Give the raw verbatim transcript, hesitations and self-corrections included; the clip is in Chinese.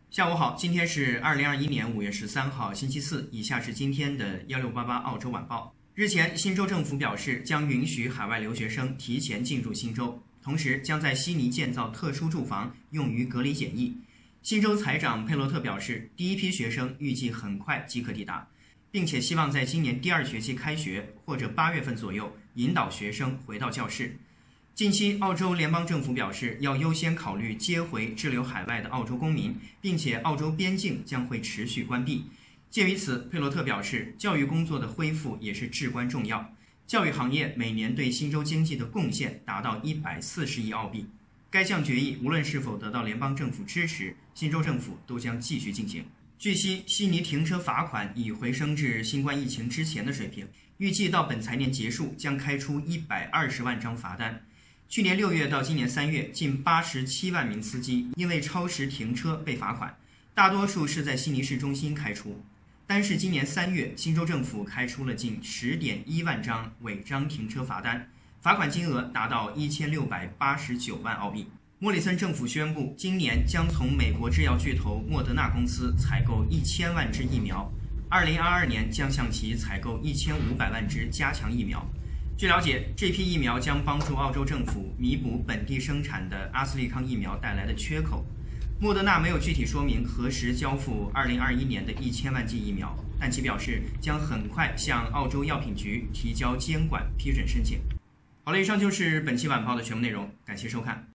下午好，今天是二零二一年五月十三号，星期四。以下是今天的幺六八八澳洲晚报。日前，新州政府表示将允许海外留学生提前进入新州，同时将在悉尼建造特殊住房，用于隔离检疫。新州财长佩洛特表示，第一批学生预计很快即可抵达，并且希望在今年第二学期开学或者八月份左右引导学生回到教室。近期，澳洲联邦政府表示要优先考虑接回滞留海外的澳洲公民，并且澳洲边境将会持续关闭。鉴于此，佩洛特表示，教育工作的恢复也是至关重要。教育行业每年对新州经济的贡献达到一百四十亿澳币。该项决议无论是否得到联邦政府支持，新州政府都将继续进行。据悉，悉尼停车罚款已回升至新冠疫情之前的水平，预计到本财年结束将开出一百二十万张罚单。去年六月到今年三月，近八十七万名司机因为超时停车被罚款，大多数是在悉尼市中心开出。单是今年三月，新州政府开出了近十点一万张违章停车罚单，罚款金额达到一千六百八十九万澳币。莫里森政府宣布，今年将从美国制药巨头莫德纳公司采购一千万支疫苗，二零二二年将向其采购一千五百万支加强疫苗。据了解，这批疫苗将帮助澳洲政府弥补本地生产的阿斯利康疫苗带来的缺口。莫德纳没有具体说明何时交付二零二一年的一千万剂疫苗，但其表示将很快向澳洲药品局提交监管批准申请。好了，以上就是本期晚报的全部内容，感谢收看。